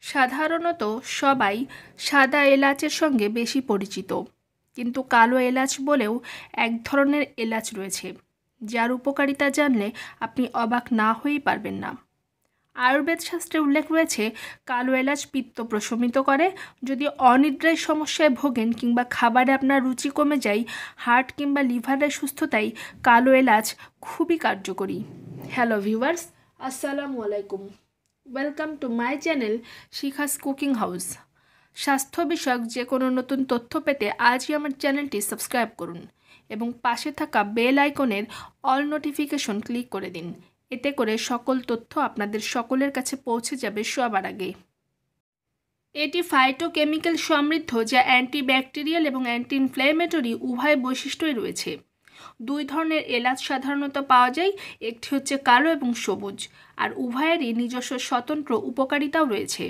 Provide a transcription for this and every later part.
সাধারণত সবাই সাদা এলাচের সঙ্গে বেশি পরিচিত, কিন্তু কালো এলাচ বলেও এক ধরনের এলাচ রয়েছে যার উপকারিতা জানলে আপনি অবাক না হয়েই পারবেন না। আয়ুর্বেদ শাস্ত্রে উল্লেখ রয়েছে কালো এলাচ পিত্ত প্রশমিত করে। যদি অনিদ্রায় সমস্যায় ভোগেন কিংবা খাবারে আপনার রুচি কমে যায়, হার্ট কিংবা লিভারের সুস্থতায় কালো এলাচ খুবই কার্যকরী। হ্যালো ভিউয়ার্স, আসসালামু আলাইকুম। Welcome to my channel Shikha's cooking house. স্বাস্থ্য বিষয়ক যে কোনো নতুন তথ্য পেতে আজই আমার চ্যানেলটি সাবস্ক্রাইব করুন এবং পাশে থাকা বেল আইকনের অল নোটিফিকেশন ক্লিক করে দিন। এতে করে সকল তথ্য আপনাদের সকলের কাছে পৌঁছে যাবে সবার আগে। এটি ফাইটোকেমিক্যাল সমৃদ্ধ, যা অ্যান্টিব্যাকটেরিয়াল এবং অ্যান্টি ইনফ্ল্যামেটরি উভয় বৈশিষ্ট্যই রয়েছে। দুই ধরনের এলাচ সাধারণত পাওয়া যায়, একটি হচ্ছে কালো এবং সবুজ, আর উভয়েরই নিজস্ব স্বতন্ত্র উপকারিতাও রয়েছে।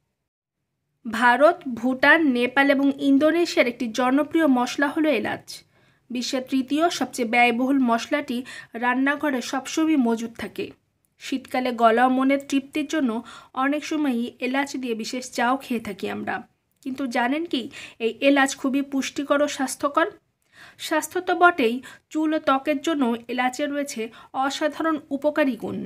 ভারত, ভুটান, নেপাল এবং ইন্দোনেশিয়ার একটি জনপ্রিয় মশলা হলো এলাচ। বিশ্বের তৃতীয় সবচেয়ে ব্যয়বহুল মশলাটি রান্নাঘরে সবসময় মজুদ থাকে। শীতকালে গলা ও মনের তৃপ্তির জন্য অনেক সময়ই এলাচ দিয়ে বিশেষ চাও খেয়ে থাকি আমরা। কিন্তু জানেন কি, এই এলাচ খুবই পুষ্টিকর ও স্বাস্থ্যকর। স্বাস্থ্য তো বটেই, চুল ও ত্বকের জন্য এলাচে রয়েছে অসাধারণ উপকারী গুণ।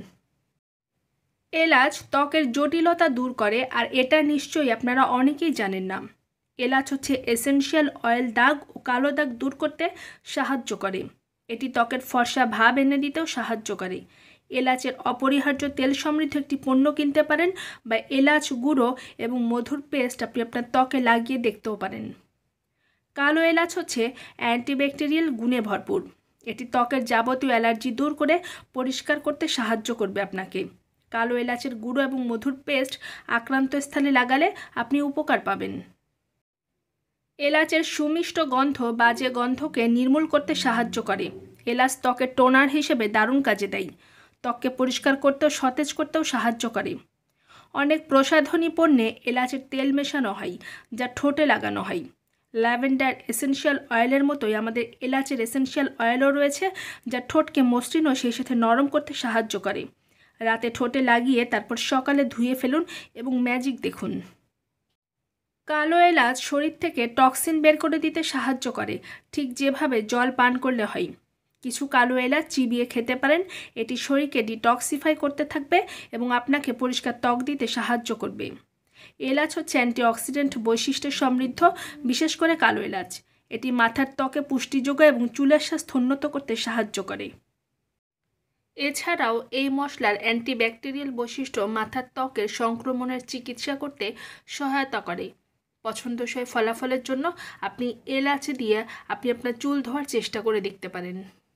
এলাচ ত্বকের জটিলতা দূর করে, আর এটা নিশ্চয়ই আপনারা অনেকেই জানেন না। এলাচ হচ্ছে এসেনশিয়াল অয়েল, দাগ ও কালো দাগ দূর করতে সাহায্য করে। এটি ত্বকের ফর্সা ভাব এনে দিতেও সাহায্য করে। এলাচের অপরিহার্য তেল সমৃদ্ধ একটি পণ্য কিনতে পারেন, বা এলাচ গুঁড়ো এবং মধুর পেস্ট আপনি আপনার ত্বকে লাগিয়ে দেখতেও পারেন। কালো এলাচ হচ্ছে অ্যান্টিব্যাকটেরিয়াল গুণে ভরপুর। এটি ত্বকের যাবতীয় অ্যালার্জি দূর করে পরিষ্কার করতে সাহায্য করবে আপনাকে। কালো এলাচের গুঁড়ো এবং মধুর পেস্ট আক্রান্ত স্থানে লাগালে আপনি উপকার পাবেন। এলাচের সুমিষ্ট গন্ধ বাজে গন্ধকে নির্মূল করতে সাহায্য করে। এলাচ ত্বকের টোনার হিসেবে দারুণ কাজে দেয়। ত্বককে পরিষ্কার করতেও সতেজ করতেও সাহায্য করে। অনেক প্রসাধনী পণ্যে এলাচের তেল মেশানো হয়, যা ঠোঁটে লাগানো হয়। ল্যাভেন্ডার এসেনশিয়াল অয়েলের মতোই আমাদের এলাচের এসেনশিয়াল অয়েলও রয়েছে, যা ঠোঁটকে মসৃণ ও সেই সাথে নরম করতে সাহায্য করে। রাতে ঠোঁটে লাগিয়ে তারপর সকালে ধুয়ে ফেলুন এবং ম্যাজিক দেখুন। কালো এলাচ শরীর থেকে টক্সিন বের করে দিতে সাহায্য করে, ঠিক যেভাবে জল পান করলে হয়। কিছু কালো এলাচ চিবিয়ে খেতে পারেন। এটি শরীরকে ডিটক্সিফাই করতে থাকবে এবং আপনাকে পরিষ্কার ত্বক দিতে সাহায্য করবে। এলাচ হচ্ছে অ্যান্টিঅক্সিডেন্ট বৈশিষ্ট্যে সমৃদ্ধ, বিশেষ করে কালো এলাচ। এটি মাথার ত্বকে পুষ্টি যোগায় এবং চুলের স্বাস্থ্য উন্নত করতে সাহায্য করে। এছাড়াও এই মশলার অ্যান্টিব্যাকটেরিয়াল বৈশিষ্ট্য মাথার ত্বকের সংক্রমণের চিকিৎসা করতে সহায়তা করে। পছন্দসই ফলাফলের জন্য আপনি এলাচ দিয়ে আপনি আপনার চুল ধোয়ার চেষ্টা করে দেখতে পারেন।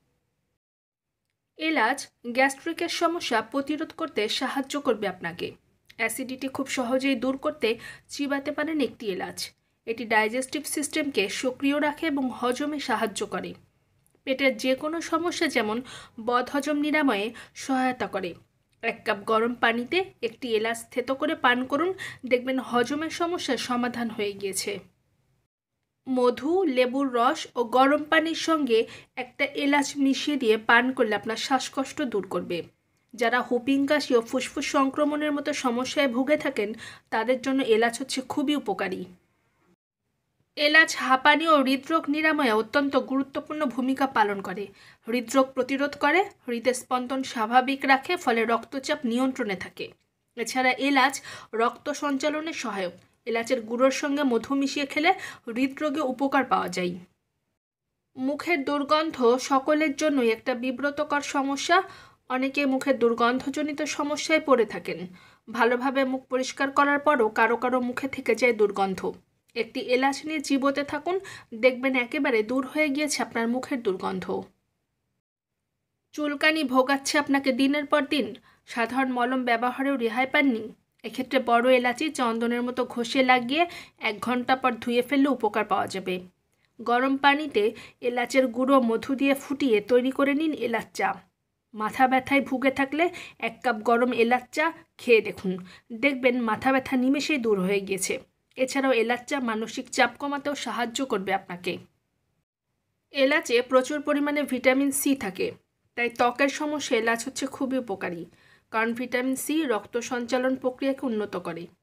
এলাচ গ্যাস্ট্রিকের সমস্যা প্রতিরোধ করতে সাহায্য করবে আপনাকে। অ্যাসিডিটি খুব সহজেই দূর করতে চিবাতে পারেন একটি এলাচ। এটি ডাইজেস্টিভ সিস্টেমকে সক্রিয় রাখে এবং হজমে সাহায্য করে। পেটের যে কোনো সমস্যা যেমন বদহজম নিরাময়ে সহায়তা করে। 1 কাপ গরম পানিতে একটি এলাচ থেতো করে পান করুন, দেখবেন হজমের সমস্যার সমাধান হয়ে গিয়েছে। মধু, লেবুর রস ও গরম পানির সঙ্গে একটা এলাচ মিশিয়ে দিয়ে পান করলে আপনার শ্বাসকষ্ট দূর করবে। যারা হুপিং কাশি ও ফুসফুস সংক্রমণের মতো সমস্যায় ভুগে থাকেন, তাদের জন্য এলাচ হচ্ছে খুবই উপকারী। এলাচ হাঁপানি ও হৃদরোগ নিরাময়ে অত্যন্ত গুরুত্বপূর্ণ ভূমিকা পালন করে। হৃদরোগ প্রতিরোধ করে, হৃদের স্পন্দন স্বাভাবিক রাখে, ফলে রক্তচাপ নিয়ন্ত্রণে থাকে। এছাড়া এলাচ রক্ত সঞ্চালনে সহায়ক। এলাচের গুঁড়োর সঙ্গে মধু মিশিয়ে খেলে হৃদরোগে উপকার পাওয়া যায়। মুখের দুর্গন্ধ সকলের জন্যই একটা বিব্রতকর সমস্যা। অনেকে মুখের দুর্গন্ধজনিত সমস্যায় পড়ে থাকেন। ভালোভাবে মুখ পরিষ্কার করার পরও কারো কারো মুখে থেকে যায় দুর্গন্ধ। একটি এলাচ নিয়ে চিবোতে থাকুন, দেখবেন একেবারে দূর হয়ে গিয়েছে আপনার মুখের দুর্গন্ধ। চুলকানি ভোগাচ্ছে আপনাকে দিনের পর দিন, সাধারণ মলম ব্যবহারেও রেহাই পাননি? এক্ষেত্রে বড় এলাচি চন্দনের মতো ঘষে লাগিয়ে 1 ঘন্টা পর ধুয়ে ফেললে উপকার পাওয়া যাবে। গরম পানিতে এলাচের গুঁড়ো মধু দিয়ে ফুটিয়ে তৈরি করে নিন এলাচ চা। মাথা ব্যথায় ভুগে থাকলে 1 কাপ গরম এলাচ চা খেয়ে দেখুন, দেখবেন মাথা ব্যথা নিমেষেই দূর হয়ে গিয়েছে। এছাড়াও এলাচ চা মানসিক চাপ কমাতেও সাহায্য করবে আপনাকে। এলাচে প্রচুর পরিমাণে ভিটামিন সি থাকে, তাই ত্বকের সমস্যা এলাচ হচ্ছে খুবই উপকারী, কারণ ভিটামিন সি রক্ত সঞ্চালন প্রক্রিয়াকে উন্নত করে।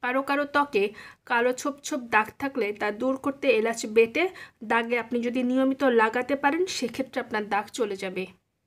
কারো কারো ত্বকে কালো ছোপ ছোপ দাগ থাকলে তা দূর করতে এলাচ বেটে দাগে আপনি যদি নিয়মিত লাগাতে পারেন সেক্ষেত্রে আপনার দাগ চলে যাবে।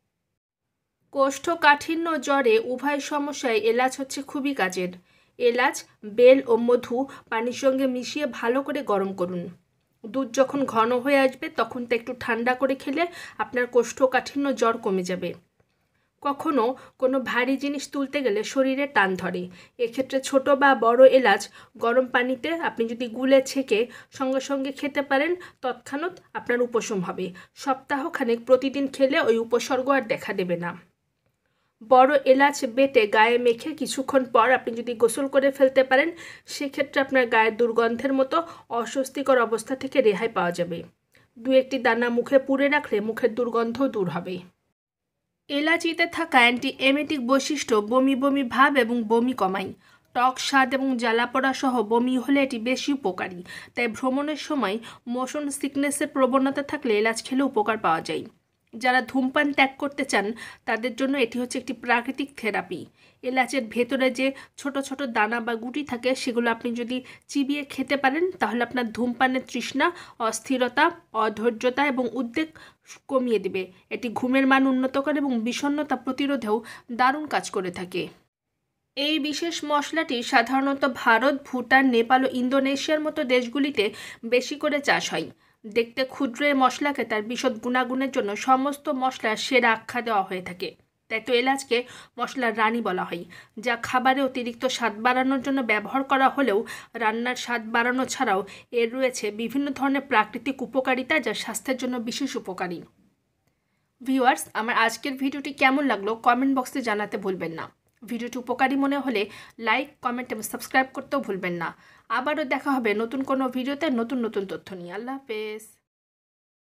কোষ্ঠকাঠিন্য জ্বরে উভয় সমস্যায় এলাচ হচ্ছে খুবই কাজের। এলাচ, বেল ও মধু পানির সঙ্গে মিশিয়ে ভালো করে গরম করুন। দুধ যখন ঘন হয়ে আসবে তখন তা একটু ঠান্ডা করে খেলে আপনার কোষ্ঠকাঠিন্য জ্বর কমে যাবে। কখনো কোনো ভারী জিনিস তুলতে গেলে শরীরে টান ধরে, এক্ষেত্রে ছোট বা বড় এলাচ গরম পানিতে আপনি যদি গুলে ছেঁকে সঙ্গে সঙ্গে খেতে পারেন তৎক্ষণাৎ আপনার উপশম হবে। সপ্তাহখানেক প্রতিদিন খেলে ওই উপসর্গ আর দেখা দেবে না। বড় এলাচ বেটে গায়ে মেখে কিছুক্ষণ পর আপনি যদি গোসল করে ফেলতে পারেন সেক্ষেত্রে আপনার গায়ের দুর্গন্ধের মতো অস্বস্তিকর অবস্থা থেকে রেহাই পাওয়া যাবে। 2-1টি দানা মুখে পুড়ে রাখলে মুখের দুর্গন্ধও দূর হবে। এলাচিতে থাকা অ্যান্টি এমেটিক বৈশিষ্ট্য বমি বমি ভাব এবং বমি কমায়। টক স্বাদ এবং জ্বালাপোড়া সহ বমি হলে এটি বেশি উপকারী, তাই ভ্রমণের সময় মোশন সিকনেসের প্রবণতা থাকলে এলাচ খেলে উপকার পাওয়া যায়। যারা ধূমপান ত্যাগ করতে চান তাদের জন্য এটি হচ্ছে একটি প্রাকৃতিক থেরাপি। এলাচের ভেতরে যে ছোট ছোট দানা বা গুটি থাকে সেগুলো আপনি যদি চিবিয়ে খেতে পারেন তাহলে আপনার ধূমপানের তৃষ্ণা, অস্থিরতা, অধৈর্যতা এবং উদ্বেগ কমিয়ে দেবে। এটি ঘুমের মান উন্নত করে এবং বিষণ্ণতা প্রতিরোধেও দারুণ কাজ করে থাকে। এই বিশেষ মশলাটি সাধারণত ভারত, ভুটান, নেপাল ও ইন্দোনেশিয়ার মতো দেশগুলিতে বেশি করে চাষ হয়। দেখতে ক্ষুদ্র এই মশলাকে তার বিশদ গুণাগুণের জন্য সমস্ত মশলার সেরা আখ্যা দেওয়া হয়ে থাকে। তাই তো এলাচকে মশলার রানী বলা হয়, যা খাবারে অতিরিক্ত স্বাদ বাড়ানোর জন্য ব্যবহার করা হলেও রান্নার স্বাদ বাড়ানো ছাড়াও এর রয়েছে বিভিন্ন ধরনের প্রাকৃতিক উপকারিতা যা স্বাস্থ্যের জন্য বিশেষ উপকারী। ভিউয়ার্স, আমার আজকের ভিডিওটি কেমন লাগলো কমেন্ট বক্সে জানাতে ভুলবেন না। ভিডিওটি উপকারী মনে হলে লাইক, কমেন্ট এবং সাবস্ক্রাইব করতেও ভুলবেন না। আবারও দেখা হবে নতুন কোনো ভিডিওতে নতুন নতুন তথ্য নিয়ে। আল্লাহ হাফেজ।